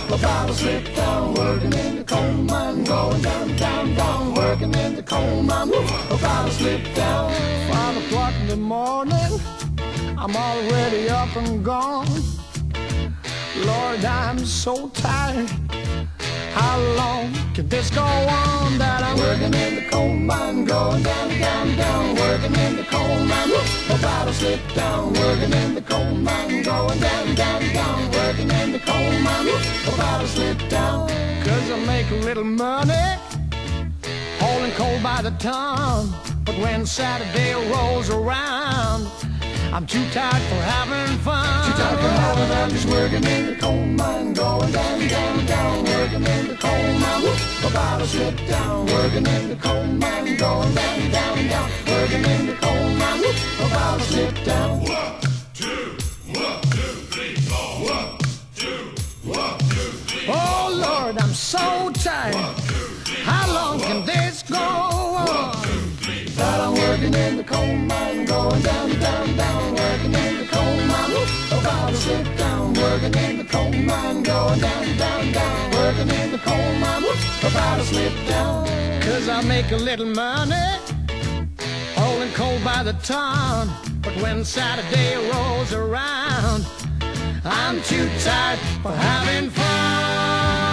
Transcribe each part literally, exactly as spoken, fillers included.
about to slip down, working in the coal mine, going down, down, down, working in the coal mine, about to slip down. Five o'clock in the morning, I'm already up and gone. Lord, I'm so tired. How long can this go on? That I'm working in the coal mine, going down, down, down, working in the coal mine, about to slip down, working in the coal mine, going down, down, down, working in the coal mine, about to slip down. Cause I make a little money, hauling coal by the ton, but when Saturday rolls around, I'm too tired for having fun. Too tired for having fun. I'm just working in the coal mine, going down, down, down, working in the coal mine, about to slip down, working in the coal mine, going down, down, down, working in the coal mine, about to slip down. One, two, one, two, three, four. One, two, one, two, three, four. Oh Lord, I'm so tired. One, two, three, how long can this go on? One, two, three, four. That I'm working in the coal mine, going down, down, down, working in the coal mine, about to slip down, working in the coal mine, going down, down, down, working in the coal mine, about to slip down. Cause I make a little money, hauling coal by the ton, but when Saturday rolls around, I'm too tired for having fun.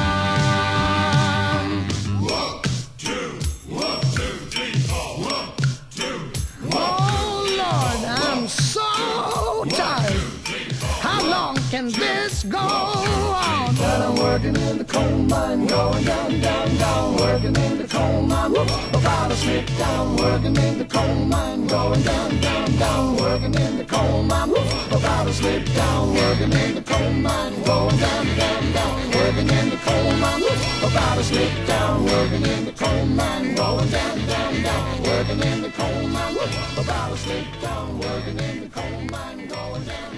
One, two, one, two, three, four. One, two, oh Lord, I'm so tired. How long can this go on? That I'm working in the coal mine, going down, down, down, working in the coal mine, about to slip down, working in the coal mine, going down, down, down, working in the coal mine, about to slip down, working in the coal mine, going down, down, down, working in the coal mine, about to slip down, working in the coal mine, going down, down, down, working in the coal mine, about to slip down, working in the coal mine, going down.